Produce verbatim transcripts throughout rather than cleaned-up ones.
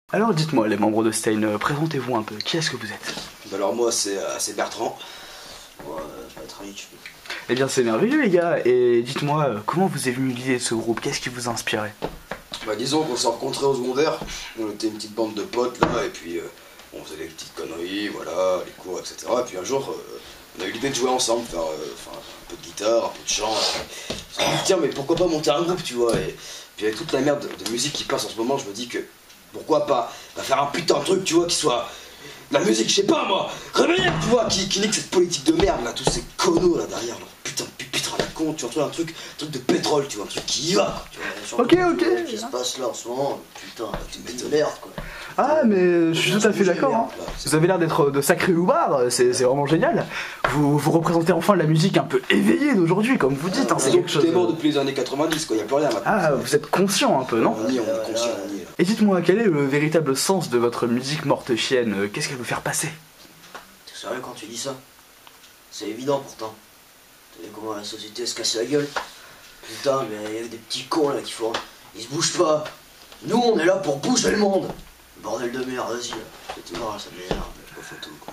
Alors dites-moi, les membres de Stein, euh, présentez-vous un peu. Qui est-ce que vous êtes? Alors moi c'est euh, c'est Bertrand. Moi, euh, Patrick. Eh bien c'est merveilleux les gars, et dites-moi, euh, comment vous est venue l'idée de ce groupe? Qu'est-ce qui vous a inspiré? Bah disons qu'on s'est rencontrés au secondaire, on était une petite bande de potes là, et puis euh, on faisait des petites conneries, voilà, les cours, et cetera. Et puis un jour, euh, on a eu l'idée de jouer ensemble, faire euh, enfin, un peu de guitare, un peu de chant. Et on s'est dit tiens mais pourquoi pas monter un groupe, tu vois. Et puis avec toute la merde de, de musique qui passe en ce moment, je me dis que pourquoi pas, pas faire un putain de truc, tu vois, qui soit la musique, je sais pas moi, réveillez, tu vois, qui, qui nique cette politique de merde là, tous ces connos là derrière, leur putain de pupitre à la con, tu vois, un truc, un truc de pétrole, tu vois, un truc qui y va, tu vois. Ok, ok. Ce qui se passe là en ce moment, putain, c'est une merde quoi. Ah mais je suis tout à fait d'accord, hein. Vous avez l'air d'être de sacrés loupards, c'est c'est vraiment génial. Vous, vous représentez enfin la musique un peu éveillée d'aujourd'hui, comme vous dites, hein, c'est quelque chose... Tout est mort depuis les années quatre-vingt-dix, quoi, y a plus rien maintenant. Ah, vous êtes conscient un peu, non? On y est, on est conscient, on y est là. Et dites-moi, quel est le véritable sens de votre musique morte chienne? Qu'est-ce qu'elle veut faire passer? T'es sérieux quand tu dis ça? C'est évident pourtant. T'as vu comment la société se casse la gueule? Putain, mais il y a des petits cons là qui font. Ils se bougent pas. Nous on est là pour bouger le monde. Bordel de merde, vas-y là. C'est tout, ça m'énerve, pas photo quoi.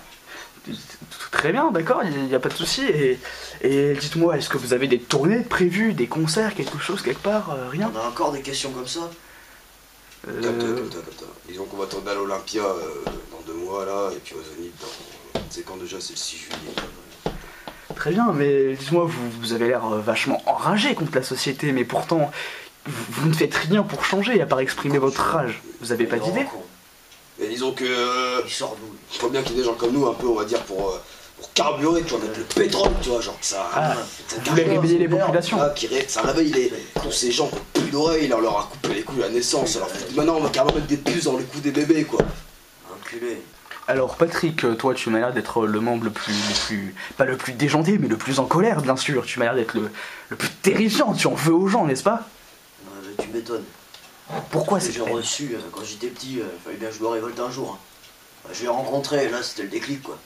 Très bien, d'accord, il n'y a pas de souci. Et, et dites-moi, est-ce que vous avez des tournées prévues, des concerts, quelque chose, quelque part? euh, Rien? On a encore des questions comme ça? Euh, Comme ça, comme ça, comme ça. Disons qu'on va tourner à l'Olympia euh, dans deux mois là, et puis au Zénith dans... C'est quand déjà? C'est le six juillet. Très bien, mais dites-moi, vous, vous avez l'air euh, vachement enragé contre la société, mais pourtant, vous, vous ne faites rien pour changer, à part exprimer votre rage. Vous avez pas d'idée? Et disons que... Euh, Il sort d'où? il faut bien qu'il y ait des gens comme nous, un peu, on va dire, pour, euh, pour carburer, tu vois, mettre le pétrole, tu vois, genre que ça... Ah, ça vous voulez carbure, réveiller les merde. populations? Ah, qui ré... ça réveille les... tous ces gens qui ont plus d'oreilles, on leur a coupé les couilles à la naissance, alors maintenant on va carrément mettre des puces dans les coups des bébés, quoi. Enculé. Alors Patrick, toi tu m'as l'air d'être le membre le plus, le plus... pas le plus déjanté, mais le plus en colère, bien sûr. Tu m'as l'air d'être le, le plus terrifiant, tu en veux aux gens, n'est-ce pas? Ouais, mais tu m'étonnes. Pourquoi J'ai c'est haine? reçu, euh, quand j'étais petit, il fallait bien que je me révolte un jour. Hein. Je l'ai rencontré, là c'était le déclic quoi.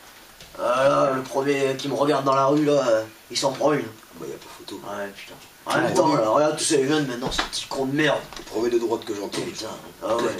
Ah là, le premier qui me regarde dans la rue là, euh, il s'en prend une. Bah y'a pas photo. Ouais putain. En même temps, là, regarde tous ces jeunes maintenant, ces petits cons de merde. Le premier de droite que j'entends. Putain. Ah ouais.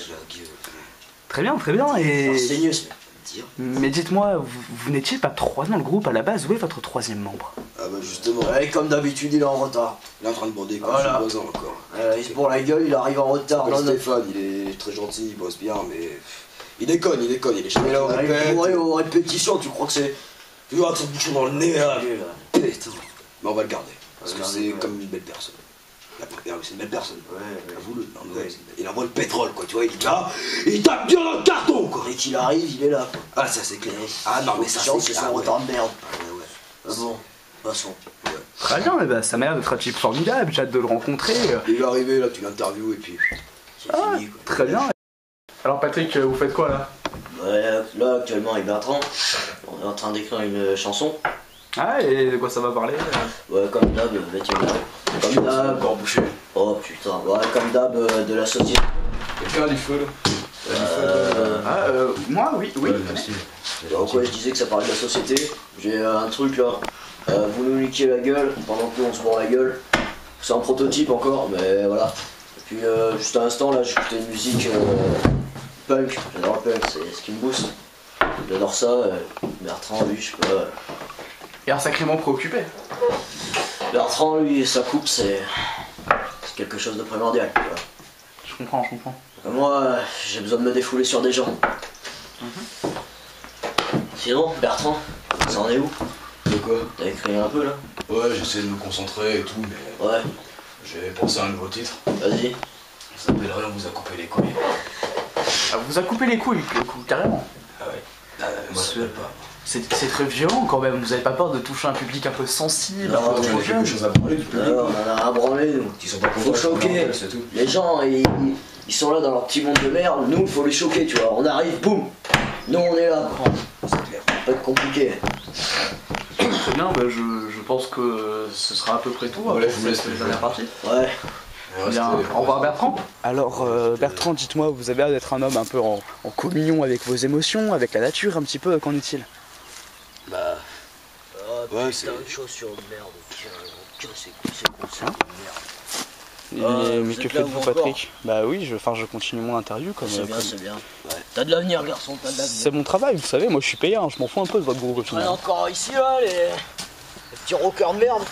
Très bien, très bien, et... Enseigneux, c'est dire. Mais dites-moi, vous, vous n'étiez pas trois dans le groupe à la base, où est votre troisième membre? Ah bah justement, Ouais, comme d'habitude, il est en retard. il est en train de bander comme Voilà. chez le voisin encore. Euh, il se bourre la gueule, il arrive en retard. Comme Non, non. Stéphane, il est très gentil, il bosse bien, mais... Il déconne, il déconne, il est jamais là au Il arrive répète. bourré aux répétitions, tu crois que c'est. Toujours avec son bouchon dans le nez là. Allez, là. Putain. Mais on va le garder, parce On que va le c'est garder, ouais. comme une belle personne. La première, c'est une belle personne. Ouais, ouais. Avoue-le. Non, mais Ouais. ouais, il envoie le pétrole, quoi, tu vois, il est là, il tape bien dans le carton, quoi. Dès qu'il arrive, il est là. Quoi. Ah, ça c'est clair. Ah non, mais ça Chance, c'est c'est clair. son Ah, ouais. retard de merde. Ouais, ouais. Ah bon, passons. Très bien, mais bah, ça m'a l'air d'être un type formidable, j'ai hâte de le rencontrer. Il va arriver là, tu l'interviews et puis... C'est Ah, fini quoi. très bien. Alors Patrick, vous faites quoi là? Ouais, là, actuellement avec Bertrand, on est en train d'écrire une chanson. Ah, et de quoi ça va parler? Ouais, comme d'hab, bah, tiens, comme d'hab. Encore bouché. Oh putain, ouais, comme d'hab euh, de la société. Quelqu'un a du feu là? Euh, Ah, euh, moi, oui, oui. Donc ouais, je disais que ça parlait de la société. J'ai euh, un truc là. Euh, vous nous niquez la gueule pendant que nous on se bourre la gueule. C'est un prototype encore, mais voilà. Et puis euh, juste à l'instant là, j'écoutais une musique euh, punk. J'adore le punk, c'est ce qui me booste. J'adore ça. Euh, Bertrand, lui, je sais pas. euh, Et un sacrément préoccupé. Bertrand, lui, sa coupe, c'est c'est quelque chose de primordial. Tu vois. Je comprends, je comprends. Moi, euh, j'ai besoin de me défouler sur des gens. Sinon, Bertrand, ça en est où? De quoi? T'as écrit un peu là? Ouais, j'essaie de me concentrer et tout, mais... Ouais, J'ai pensé à un nouveau titre. vas-y. Ça s'appellerait On vous a coupé les couilles. Ah, vous a coupé les couilles, le coup, carrément. Ah ouais. Ah, moi ça s'appelle pas. C'est c'est très violent quand même, vous avez pas peur de toucher un public un peu sensible, Non, un peu j'en ai trop J'ai jeune? quelque chose à parler du public. Alors, on en a un branlé, nous. Qui sont pas Faut contents, choquer. c'est tout. Les gens, ils, ils sont là dans leur petit monde de merde. Nous, il faut les choquer, tu vois. On arrive, boum. Nous, on est là. C'est clair. Pas de compliqué. Très bien, bah, je, je pense que ce sera à peu près tout Ouais, après je vous laisse cette le dernière jeu. partie. Ouais. Bien, au revoir Bertrand. Alors euh, Bertrand, dites-moi, vous avez l'air d'être un homme un peu en, en communion avec vos émotions, avec la nature un petit peu, qu'en est-il? Bah... Oh, Ouais, putain, c'est- une chaussure de merde. Tiens, tiens, c'est con, c'est con, c'est con, merde. Mais, mais que faites-vous, Patrick? Bah oui, je, enfin, je continue mon interview comme. C'est bien, comme... c'est bien. Ouais. T'as de l'avenir, garçon, t'as de l'avenir. C'est mon travail, vous savez, moi je suis payant, je m'en fous un peu de votre groupe au final. On est encore ici là, les, les petits rockers de merde.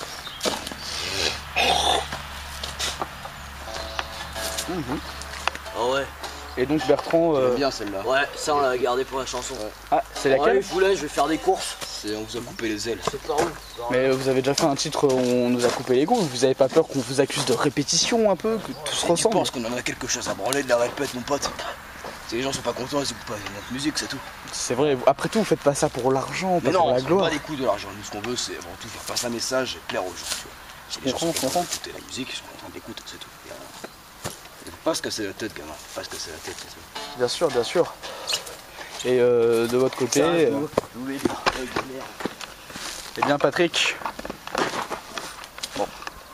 Mmh. Ah ouais. Et donc Bertrand. Euh... bien celle-là. Ouais, ça on l'a gardé pour la chanson. Ouais. Ah, c'est laquelle? Ouais, je voulais, je vais faire des courses. C'est on vous a coupé les ailes. C'est par où? Mais vous avez déjà fait un titre où on nous a coupé les goûts, vous avez pas peur qu'on vous accuse de répétition un peu, que tout se ressemble? Je pense qu'on en a quelque chose à branler de la répète, mon pote. Si les gens sont pas contents, ils écoutent pas notre musique, c'est tout. C'est vrai, après tout, vous faites pas ça pour l'argent, pas Mais non, pour la on fait gloire. pas des coups de l'argent. Nous, ce qu'on veut, c'est avant tout faire passer un message et plaire aux gens. Tu vois. Si les gens sont contents d'écouter la musique, ils sont contents d'écouter, c'est tout. Pas se casser la tête, gamin. Pas se casser la tête, c'est tout. Bien sûr, bien sûr. Et euh, de votre côté. Euh... Eh bien, Patrick. Bon.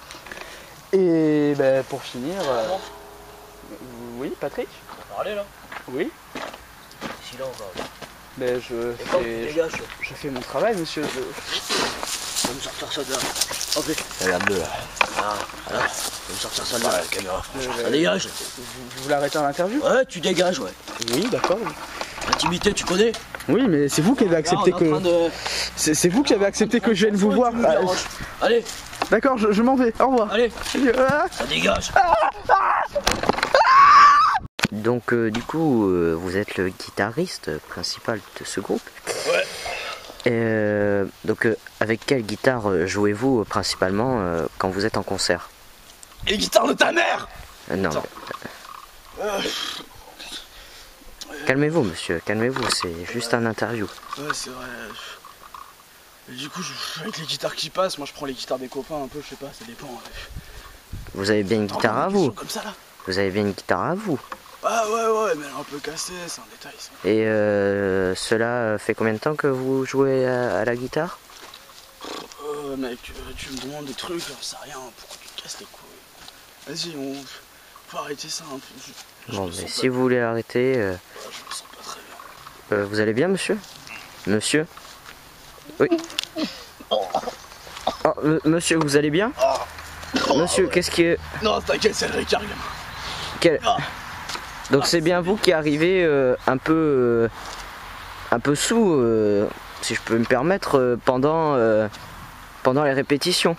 Et ben, pour finir. Euh... Oui, Patrick? On va parler là? Oui. Silence, là. Mais je fais, je, je fais mon travail, monsieur. Je... Je vais me sortir ça de là. Ok. Regarde-le là. Ah, là. Je vais me sortir ça de là. Ouais, la caméra. Euh, ça dégage. Vous, vous voulez arrêter l'interview? Ouais, tu dégages, ouais. Oui, d'accord. Intimité, tu connais? Oui, mais c'est vous qui avez accepté que. De... C'est vous qui avez accepté que je vienne vous voir. Ah, allez. D'accord, je, je m'en vais. Au revoir. Allez. Ah. Ça dégage. Donc euh, du coup, euh, vous êtes le guitariste principal de ce groupe. Ouais. Et, euh, donc euh, avec quelle guitare euh, jouez-vous euh, principalement euh, quand vous êtes en concert? Et les guitares de ta mère. euh, Non. Mais, euh, calmez-vous, monsieur, calmez-vous, c'est juste un interview. Ouais, c'est vrai. Et du coup, je, avec les guitares qui passent, moi je prends les guitares des copains un peu, je sais pas, ça dépend. Ouais. Vous avez bien une guitare à vous? Comme ça, là. Vous avez bien une guitare à vous? Ah ouais, ouais, mais elle est un peu cassée, c'est un détail ça. Et euh, cela fait combien de temps que vous jouez à, à la guitare? Euh, mec, euh, tu me demandes des trucs, j'en sais rien, pourquoi tu te casses les couilles? Vas-y, on faut arrêter ça un peu. Je, bon, je mais si vous voulez arrêter... Euh... Je me sens pas très bien. Euh, vous allez bien, monsieur? Monsieur? Oui. Oh, monsieur, vous allez bien? Monsieur, qu'est-ce que... Non, t'inquiète, c'est le Ricard, gamin. Quel... Donc c'est bien vous qui arrivez euh, un peu euh, un peu sous, euh, si je peux me permettre, euh, pendant euh, pendant les répétitions.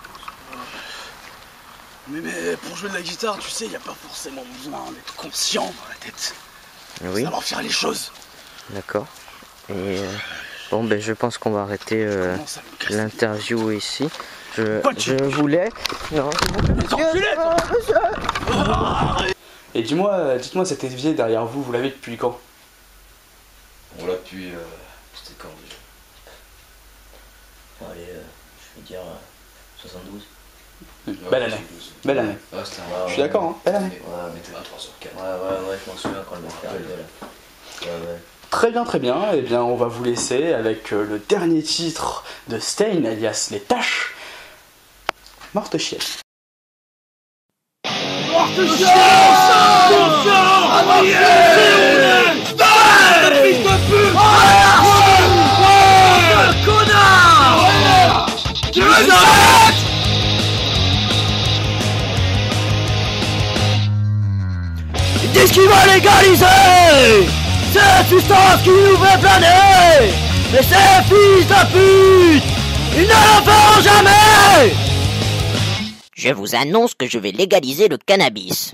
Mais, mais pour jouer de la guitare, tu sais, il n'y a pas forcément besoin d'être conscient dans la tête. Oui. Savoir faire les choses. D'accord. Et euh, bon, ben je pense qu'on va arrêter euh, l'interview ici. Je, je voulais. Non. Et dis-moi, dites-moi cet évier derrière vous, vous l'avez depuis quand? On l'a depuis. Euh... C'était quand déjà? Allez, euh, je vais dire euh, soixante-douze. Mmh. Belle année. Belle année. Ouais, c'était un... Je suis d'accord, hein. Belle année. Ouais, on était vingt-trois sur quatre. Ouais, ouais, ouais, je m'en souviens quand le mec est arrivé là. Ouais, ouais. Très bien, très bien. Eh bien, on va vous laisser avec euh, le dernier titre de Staind, alias Les Taches. Morte chienne. Morte chienne! Morte chienne! Fils de pute! Connard! Tu veux arrêter? Ils disent qu'ils vont légaliser cette substance qui nous fait planer. Mais ces fils de pute, ils ne le feront jamais. Je vous annonce que je vais légaliser le cannabis.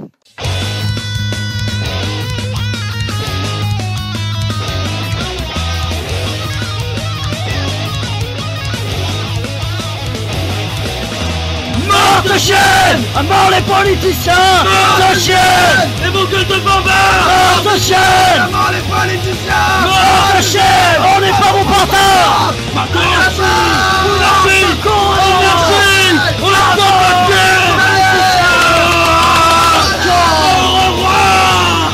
Morte chienne! À mort les politiciens! Morte chienne! Et vos gueules de bombards! Morte chienne! À mort les politiciens! Morte chienne! On n'est pas vos pantards! Merci! Merci! Merci! On a pas Au revoir!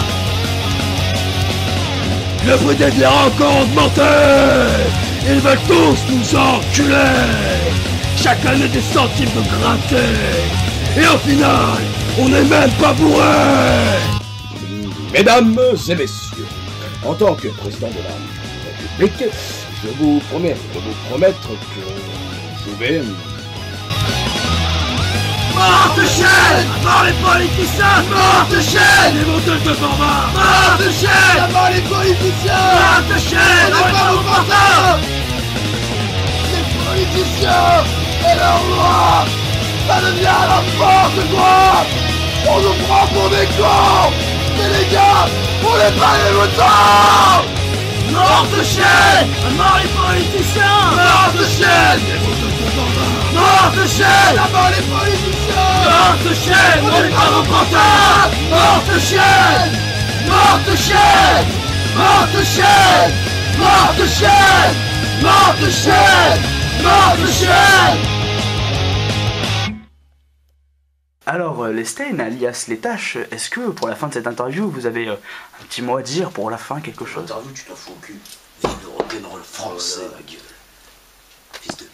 Le bruit de les rencontres augmenté! Ils veulent tous nous enculer! Chaque année des centimes de gratté. Et au final, on n'est même pas bourré. Mesdames et messieurs, en tant que président de la République, je vous promets de vous promettre que je vais... Morte chaîne! Mort les politiciens! Morte chaîne! Les monteurs de combat! Morte chaîne! Mort les politiciens! Morte chaîne! On est pas vos porteurs! Les politiciens et leur loi, ça devient n'importe quoi! On nous prend pour des cons! Mais les gars, on n'est pas les votants! Morte chaîne! Mort les politiciens! Morte chaîne! Les monteurs de combat! Morte chaîne! Mort les politiciens! Morte chaîne! On n'est pas vos porteurs! Morte chaîne! Morte chaîne! Morte chaîne! Morte chaîne! Morte chaîne! Morte chaîne! Alors, euh, les Stein, alias les tâches, est-ce que pour la fin de cette interview, vous avez euh, un petit mot à dire pour la fin, quelque chose? L'interview, tu t'en fous au cul. Vive le rock'n'roll français, ma gueule. Fils de